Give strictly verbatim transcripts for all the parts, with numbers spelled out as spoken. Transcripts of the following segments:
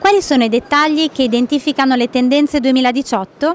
Quali sono i dettagli che identificano le tendenze duemiladiciotto?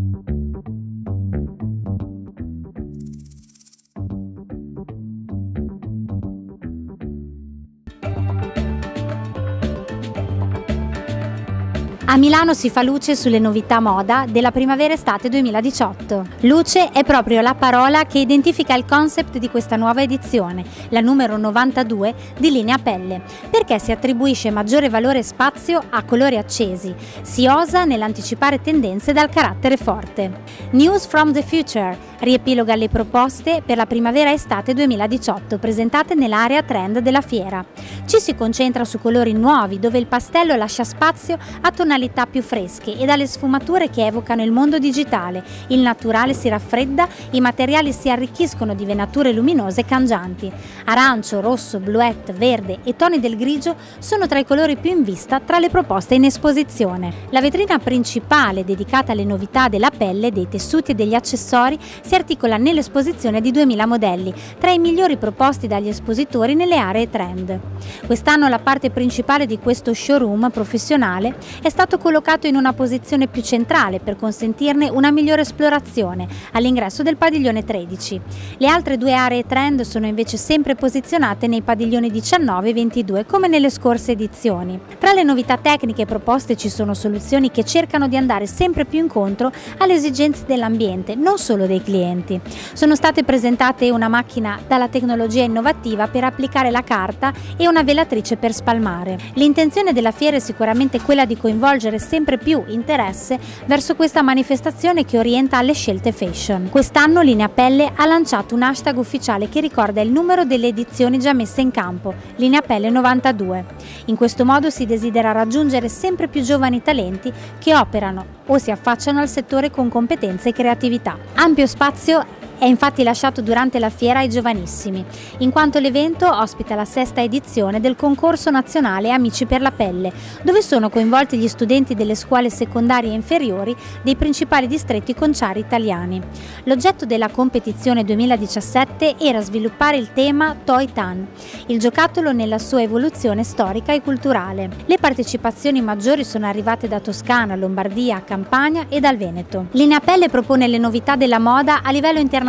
A Milano si fa luce sulle novità moda della primavera-estate duemiladiciotto. Luce è proprio la parola che identifica il concept di questa nuova edizione, la numero novantadue di Linea Pelle, perché si attribuisce maggiore valore e spazio a colori accesi, si osa nell'anticipare tendenze dal carattere forte. News from the Future riepiloga le proposte per la primavera-estate duemiladiciotto presentate nell'area trend della fiera. Ci si concentra su colori nuovi dove il pastello lascia spazio a tonalità più fresche e dalle sfumature che evocano il mondo digitale. Il naturale si raffredda, i materiali si arricchiscono di venature luminose e cangianti. Arancio, rosso, bluette, verde e toni del grigio sono tra i colori più in vista tra le proposte in esposizione. La vetrina principale dedicata alle novità della pelle, dei tessuti e degli accessori si articola nell'esposizione di duemila modelli, tra i migliori proposti dagli espositori nelle aree trend. Quest'anno la parte principale di questo showroom professionale è stato collocato in una posizione più centrale per consentirne una migliore esplorazione all'ingresso del padiglione tredici. Le altre due aree trend sono invece sempre posizionate nei padiglioni diciannove e ventidue come nelle scorse edizioni. Tra le novità tecniche proposte ci sono soluzioni che cercano di andare sempre più incontro alle esigenze dell'ambiente, non solo dei clienti. Sono state presentate una macchina dalla tecnologia innovativa per applicare la carta e una velatrice per spalmare. L'intenzione della fiera è sicuramente quella di coinvolgere sempre più interesse verso questa manifestazione che orienta alle scelte fashion. Quest'anno Linea Pelle ha lanciato un hashtag ufficiale che ricorda il numero delle edizioni già messe in campo, Linea Pelle novantadue. In questo modo si desidera raggiungere sempre più giovani talenti che operano o si affacciano al settore con competenze e creatività. Ampio spazio è infatti lasciato durante la fiera ai giovanissimi, in quanto l'evento ospita la sesta edizione del concorso nazionale Amici per la Pelle, dove sono coinvolti gli studenti delle scuole secondarie e inferiori dei principali distretti conciari italiani. L'oggetto della competizione duemiladiciassette era sviluppare il tema Toy Tan, il giocattolo nella sua evoluzione storica e culturale. Le partecipazioni maggiori sono arrivate da Toscana, Lombardia, Campania e dal Veneto. Linea Pelle propone le novità della moda a livello internazionale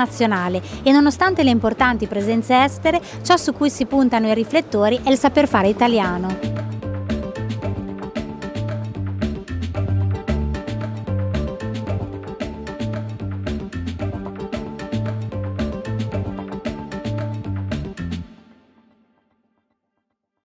e nonostante le importanti presenze estere, ciò su cui si puntano i riflettori è il saper fare italiano.